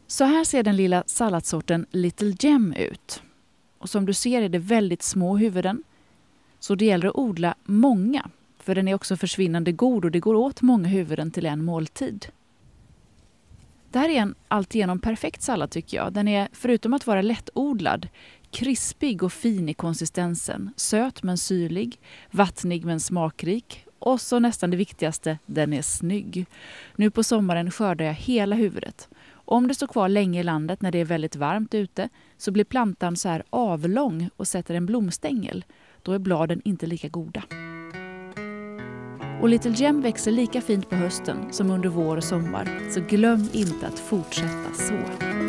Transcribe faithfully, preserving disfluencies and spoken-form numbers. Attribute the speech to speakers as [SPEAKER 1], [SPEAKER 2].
[SPEAKER 1] Så här ser den lilla salladssorten Little Gem ut. Och som du ser är det väldigt små huvuden. Så det gäller att odla många. För den är också försvinnande god och det går åt många huvuden till en måltid. Det här är en alltigenom perfekt sallad tycker jag. Den är, förutom att vara lättodlad, krispig och fin i konsistensen. Söt men syrlig, vattnig men smakrik. Och så nästan det viktigaste, den är snygg. Nu på sommaren skördar jag hela huvudet. Om det står kvar länge i landet när det är väldigt varmt ute så blir plantan så här avlång och sätter en blomstängel. Då är bladen inte lika goda. Och Little Gem växer lika fint på hösten som under vår och sommar. Så glöm inte att fortsätta så.